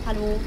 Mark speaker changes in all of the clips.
Speaker 1: Hallo.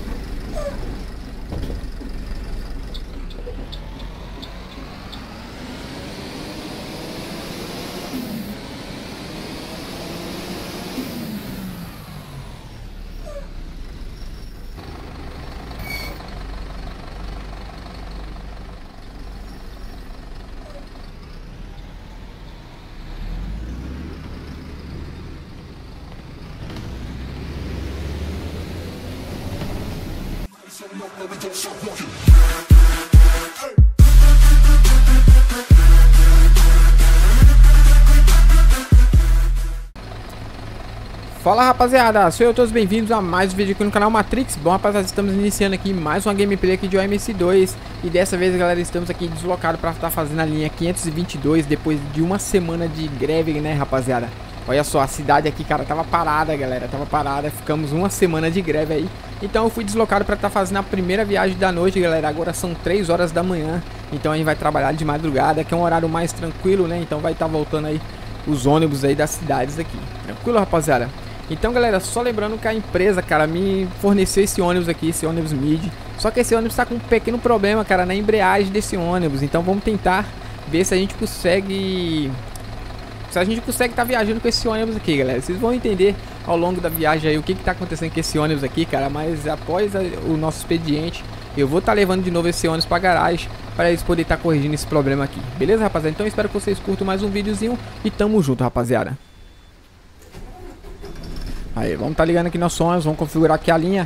Speaker 2: Fala rapaziada, sejam todos bem-vindos a mais um vídeo aqui no canal Matrix. Bom rapaziada, estamos iniciando aqui mais uma gameplay aqui de OMS2. E dessa vez galera, estamos aqui deslocados para estar fazendo a linha 522 depois de uma semana de greve, né rapaziada. Olha só, a cidade aqui, cara, tava parada galera, tava parada, ficamos uma semana de greve aí. Então eu fui deslocado para estar fazendo a primeira viagem da noite galera, agora são 3 horas da manhã. Então a gente vai trabalhar de madrugada, que é um horário mais tranquilo, né, então vai estar voltando aí os ônibus aí das cidades aqui. Tranquilo rapaziada? Então galera, só lembrando que a empresa, cara, me forneceu esse ônibus aqui, esse ônibus mid. Só que esse ônibus tá com um pequeno problema, cara, na embreagem desse ônibus. Então vamos tentar ver se a gente consegue... tá viajando com esse ônibus aqui, galera. Vocês vão entender ao longo da viagem aí o que tá acontecendo com esse ônibus aqui, cara. Mas após o nosso expediente, eu vou estar levando de novo esse ônibus pra garagem, para eles poderem estar corrigindo esse problema aqui. Beleza, rapaziada? Então eu espero que vocês curtam mais um videozinho e tamo junto, rapaziada. Aí, vamos tá ligando aqui nossos ônibus, vamos configurar aqui a linha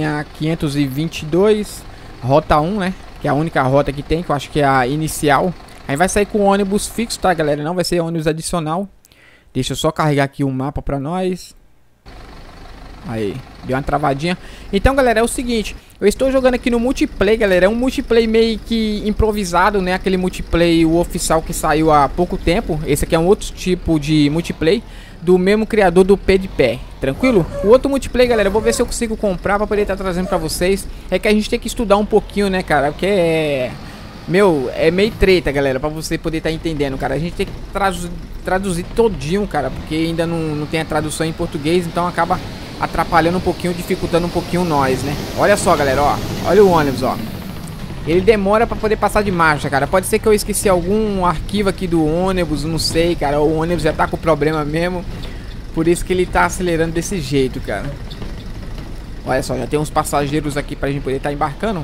Speaker 2: 522, rota 1, né? Que é a única rota que tem, que eu acho que é a inicial. Aí vai sair com ônibus fixo, tá, galera? Não vai ser ônibus adicional. Deixa eu só carregar aqui o mapa pra nós. Aí, deu uma travadinha. Então, galera, é o seguinte, eu estou jogando aqui no multiplayer, galera. É um multiplayer meio que improvisado, né? Aquele multiplayer, o oficial que saiu há pouco tempo. Esse aqui é um outro tipo de multiplayer, do mesmo criador do Pé de Pé, tranquilo? O outro multiplayer, galera, eu vou ver se eu consigo comprar pra poder estar trazendo pra vocês. É que a gente tem que estudar um pouquinho, né, cara? Porque é meio treta, galera, pra você poder estar entendendo, cara. A gente tem que traduzir todinho, cara, porque ainda não tem a tradução em português, então acaba atrapalhando um pouquinho, dificultando um pouquinho nós, né? Olha só, galera, ó. Olha o ônibus, ó. Ele demora pra poder passar de marcha, cara. Pode ser que eu esqueci algum arquivo aqui do ônibus, não sei, cara. O ônibus já tá com problema mesmo. Por isso que ele tá acelerando desse jeito, cara. Olha só, já tem uns passageiros aqui pra gente poder estar embarcando.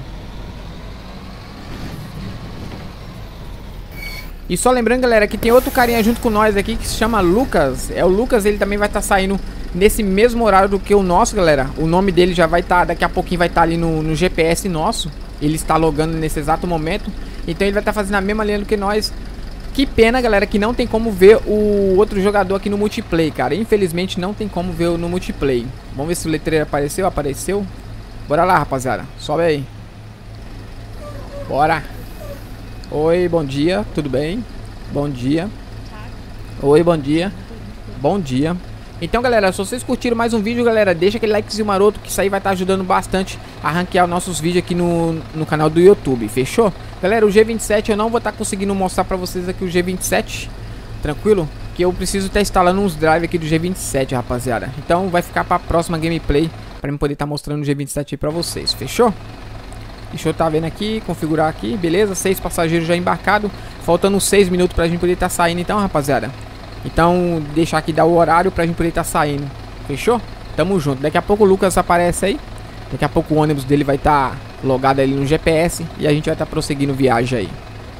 Speaker 2: E só lembrando, galera, que tem outro carinha junto com nós aqui que se chama Lucas. É o Lucas, ele também vai estar saindo nesse mesmo horário do que o nosso, galera. O nome dele já vai estar, daqui a pouquinho vai estar ali no GPS nosso. Ele está logando nesse exato momento. Então ele vai estar fazendo a mesma linha do que nós. Que pena, galera, que não tem como ver o outro jogador aqui no multiplayer, cara. Infelizmente não tem como ver no multiplayer. Vamos ver se o letreiro apareceu. Apareceu. Bora lá, rapaziada. Sobe aí. Bora. Oi, bom dia. Tudo bem? Bom dia. Oi, bom dia. Bom dia. Então, galera, se vocês curtiram mais um vídeo, galera, deixa aquele likezinho maroto, que isso aí vai estar ajudando bastante a ranquear os nossos vídeos aqui no canal do YouTube, fechou? Galera, o G27 eu não vou estar conseguindo mostrar pra vocês aqui o G27, tranquilo? Que eu preciso estar instalando uns drive aqui do G27, rapaziada. Então vai ficar pra próxima gameplay, pra eu poder estar mostrando o G27 aí pra vocês, fechou? Deixa eu estar vendo aqui, configurar aqui, beleza? 6 passageiros já embarcados, faltando 6 minutos pra gente poder estar saindo então, rapaziada. Então, deixar aqui dar o horário pra gente poder estar saindo. Fechou? Tamo junto. Daqui a pouco o Lucas aparece aí. Daqui a pouco o ônibus dele vai estar logado ali no GPS. E a gente vai estar prosseguindo viagem aí.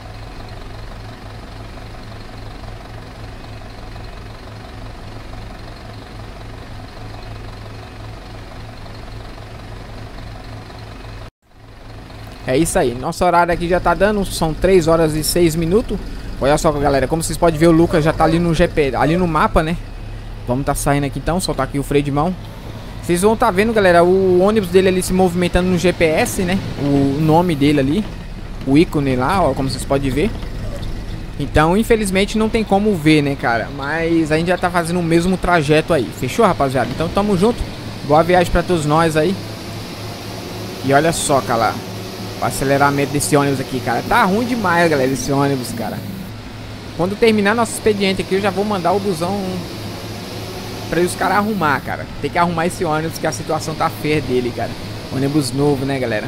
Speaker 2: É isso aí. Nosso horário aqui já tá dando. São 3 horas e 6 minutos. Olha só, galera, como vocês podem ver, o Lucas já tá ali no GP, ali no mapa, né? Vamos tá saindo aqui então, soltar aqui o freio de mão. Vocês vão tá vendo, galera, o ônibus dele ali se movimentando no GPS, né? O nome dele ali, o ícone lá, ó, como vocês podem ver. Então, infelizmente, não tem como ver, né, cara? Mas a gente já tá fazendo o mesmo trajeto aí. Fechou, rapaziada? Então, tamo junto. Boa viagem pra todos nós aí. E olha só, cara, o aceleramento desse ônibus aqui, cara. Tá ruim demais, galera, esse ônibus, cara. Quando terminar nosso expediente aqui, eu já vou mandar o busão pra os caras arrumar, cara. Tem que arrumar esse ônibus que a situação tá feia dele, cara. Ônibus novo, né, galera?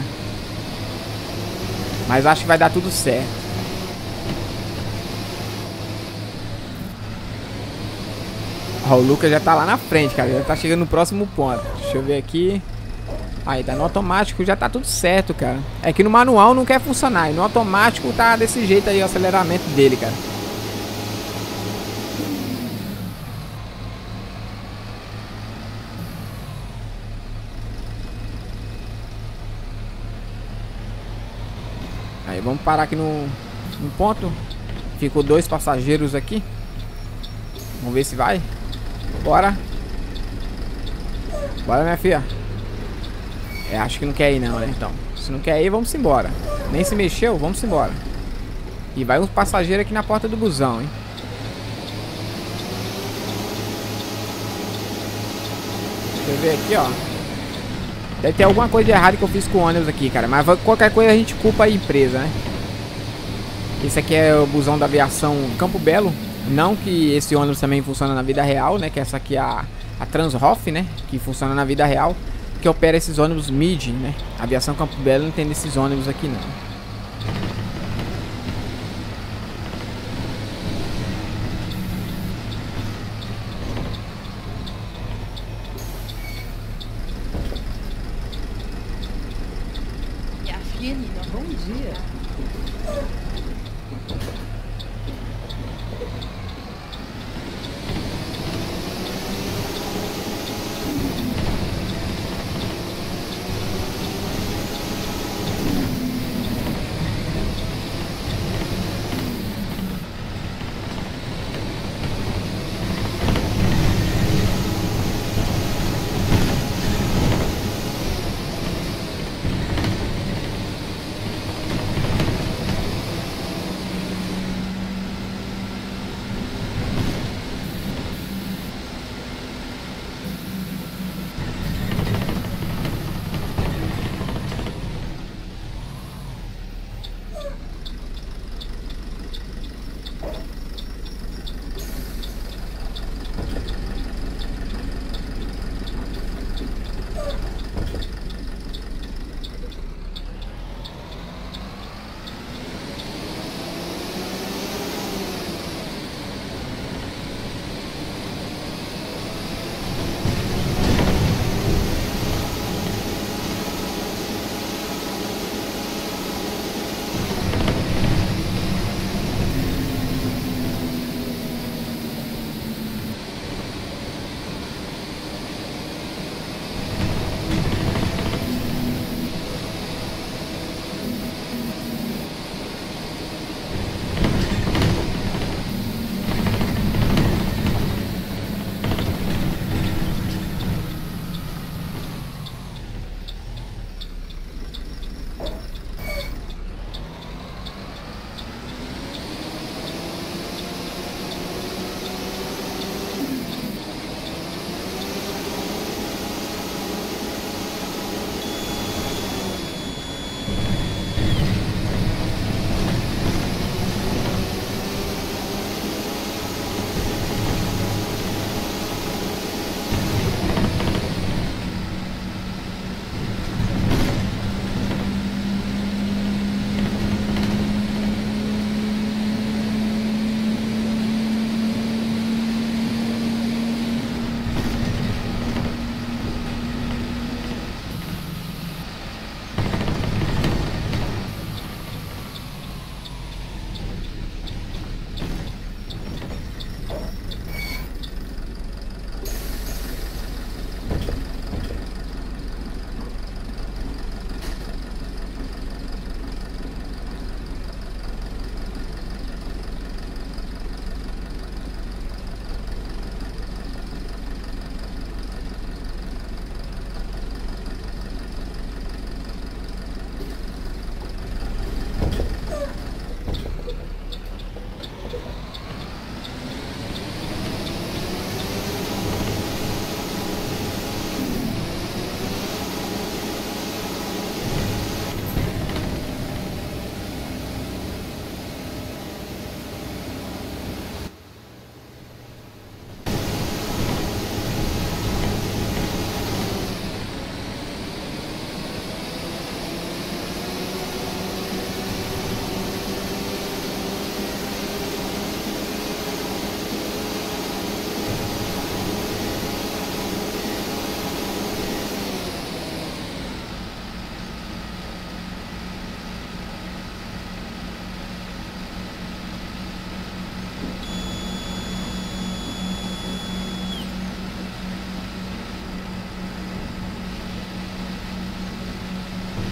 Speaker 2: Mas acho que vai dar tudo certo. Ó, o Lucas já tá lá na frente, cara. Já tá chegando no próximo ponto. Deixa eu ver aqui. Aí, tá no automático, já tá tudo certo, cara. É que no manual não quer funcionar. E no automático tá desse jeito aí o aceleramento dele, cara. Aí, vamos parar aqui no ponto. Ficou 2 passageiros aqui. Vamos ver se vai. Bora. Bora, minha filha. É, acho que não quer ir não, né? Então, se não quer ir, vamos embora. Nem se mexeu, vamos embora. E vai uns passageiros aqui na porta do busão, hein? Deixa eu ver aqui, ó. Deve ter alguma coisa de errado que eu fiz com o ônibus aqui, cara. Mas qualquer coisa a gente culpa a empresa, né? Esse aqui é o busão da aviação Campo Belo. Não que esse ônibus também funciona na vida real, né? Que essa aqui é a Transhoff, né? Que funciona na vida real. Que opera esses ônibus mid, né? A aviação Campo Belo não tem desses ônibus aqui, não.
Speaker 1: Bom dia.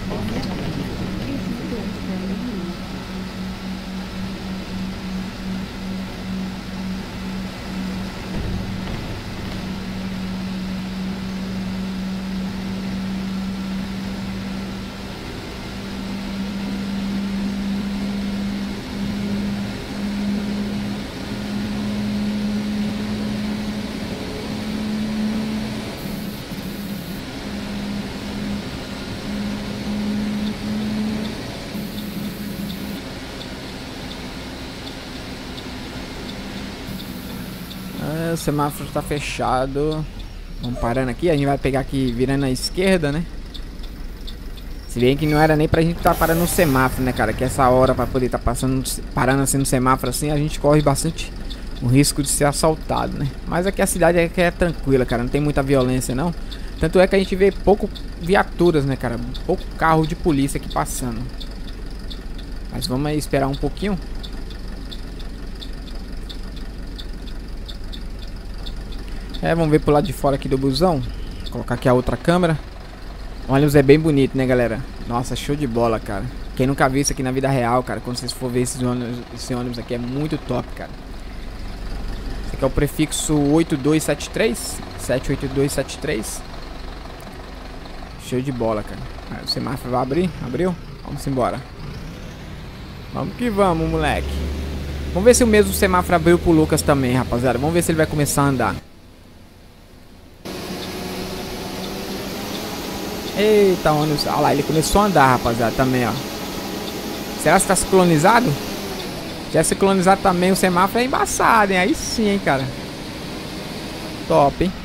Speaker 2: O semáforo tá fechado. Vamos parando aqui. A gente vai pegar aqui virando à esquerda, né? Se bem que não era nem pra gente tá parando no semáforo, né, cara? Que essa hora pra poder tá parando assim no semáforo assim, a gente corre bastante o risco de ser assaltado, né? Mas aqui a cidade é tranquila, cara. Não tem muita violência, não. Tanto é que a gente vê pouco viaturas, né, cara? Pouco carro de polícia aqui passando. Mas vamos aí esperar um pouquinho. Vamos ver pro lado de fora aqui do busão. Vou colocar aqui a outra câmera. O ônibus é bem bonito, né, galera? Nossa, show de bola, cara. Quem nunca viu isso aqui na vida real, cara, quando vocês for ver esse ônibus aqui, é muito top, cara. Esse aqui é o prefixo 8273. 78273. Show de bola, cara. O semáforo vai abrir? Abriu? Vamos embora. Vamos que vamos, moleque. Vamos ver se o mesmo semáforo abriu pro Lucas também, rapaziada. Vamos ver se ele vai começar a andar. Eita, ônibus. Olha lá, ele começou a andar, rapaziada, também, ó. Será que tá sincronizado? Se tiver sincronizado também, o semáforo é embaçado, hein? Aí sim, hein, cara. Top, hein?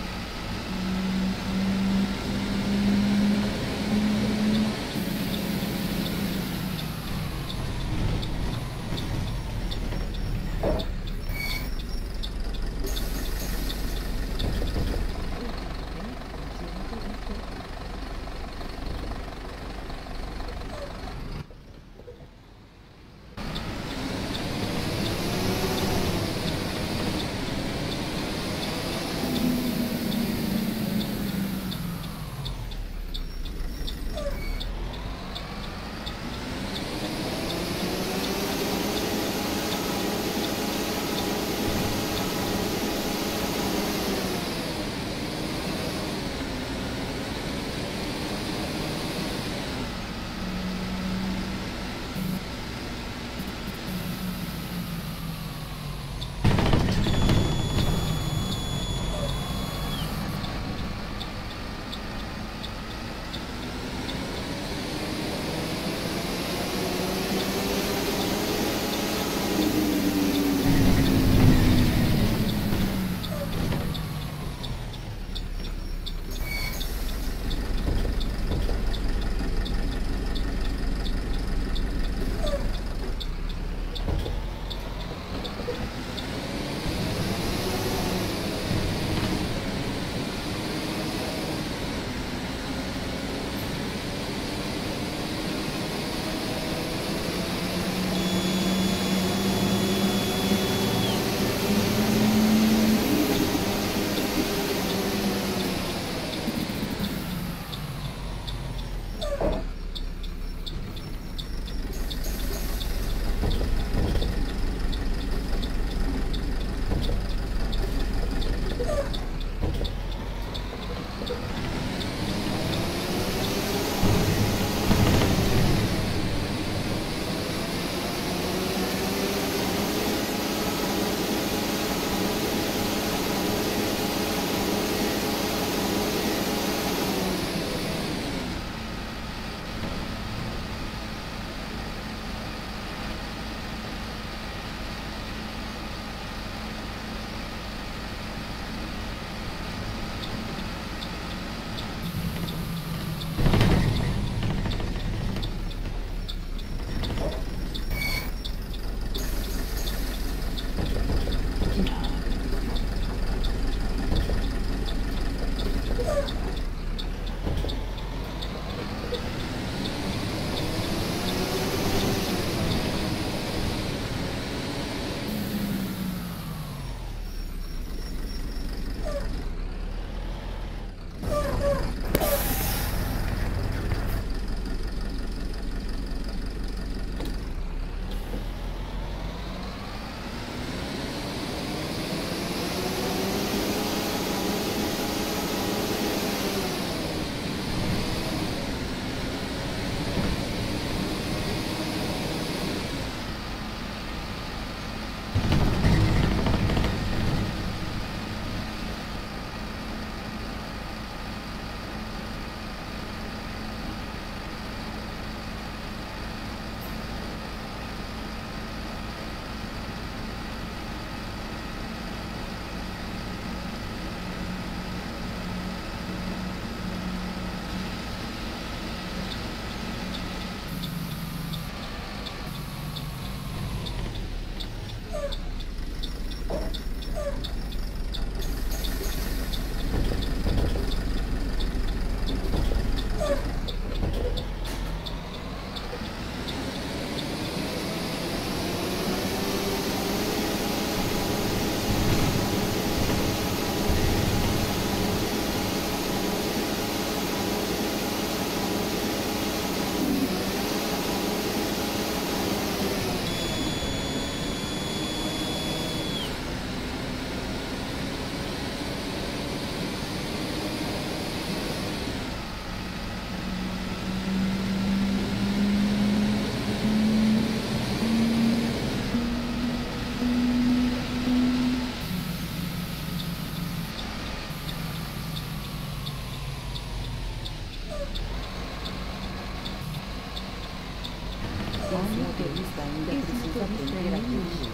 Speaker 1: Esse motorista ainda precisa aprender a dirigir.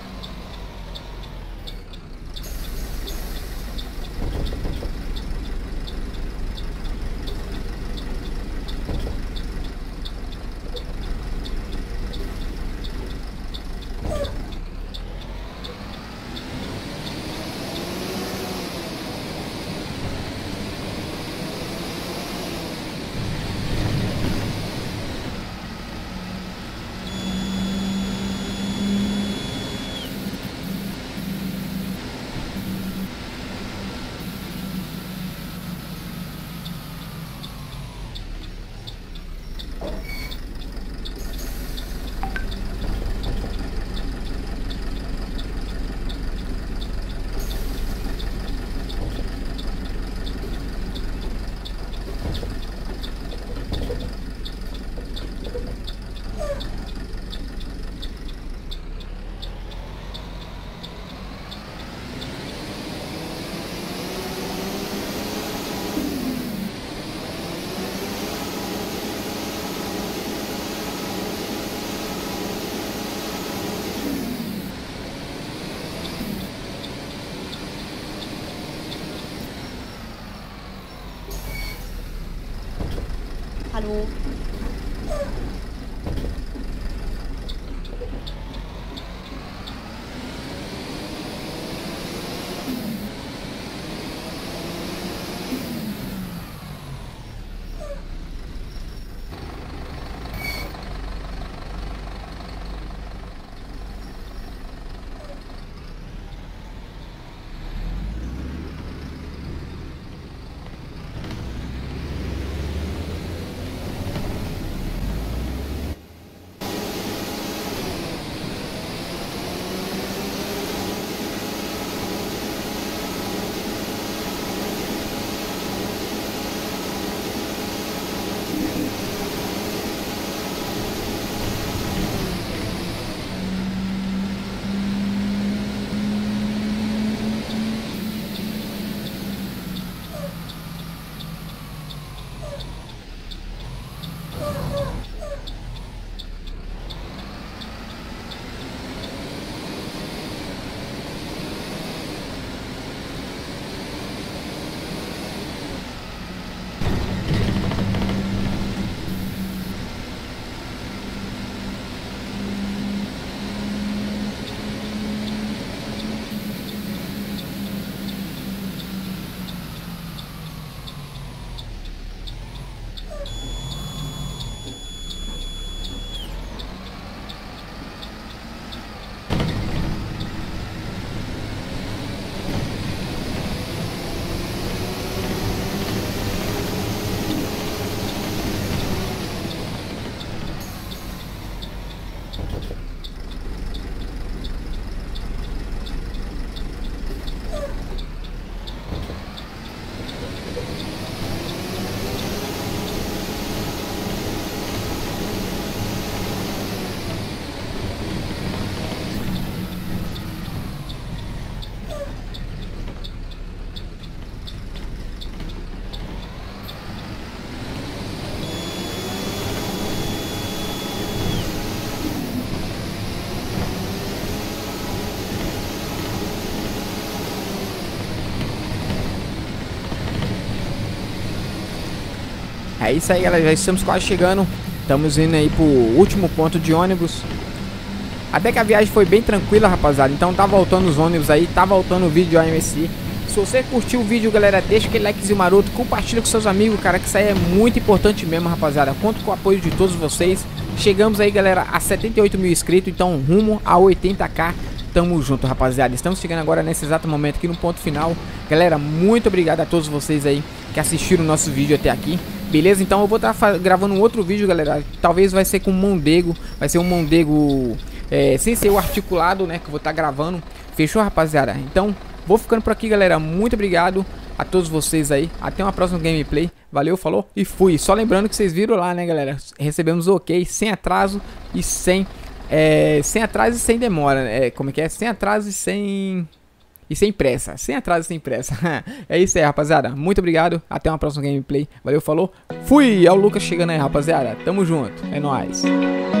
Speaker 3: Hallo.
Speaker 2: É isso aí, galera, já estamos quase chegando. Estamos indo aí pro último ponto de ônibus. Até que a viagem foi bem tranquila, rapaziada. Então tá voltando os ônibus aí, tá voltando o vídeo de AMSI. Se você curtiu o vídeo, galera, deixa aquele likezinho maroto, compartilha com seus amigos, cara, que isso aí é muito importante mesmo, rapaziada. Conto com o apoio de todos vocês. Chegamos aí, galera, a 78 mil inscritos, então rumo a 80k. Tamo junto, rapaziada. Estamos chegando agora nesse exato momento aqui no ponto final. Galera, muito obrigado a todos vocês aí que assistiram o nosso vídeo até aqui. Beleza? Então eu vou estar gravando um outro vídeo, galera. Talvez vai ser com Mondego. Vai ser um Mondego sem ser o articulado, né? Que eu vou estar gravando. Fechou, rapaziada? Então, vou ficando por aqui, galera. Muito obrigado a todos vocês aí. Até uma próxima gameplay. Valeu, falou e fui. Só lembrando que vocês viram lá, né, galera? Recebemos o ok, sem atraso e sem demora. Como é que é? Sem atraso e sem pressa. Sem atraso e sem pressa. É isso aí, rapaziada. Muito obrigado. Até uma próxima gameplay. Valeu, falou. Fui. É o Lucas chegando aí, rapaziada. Tamo junto. É nóis.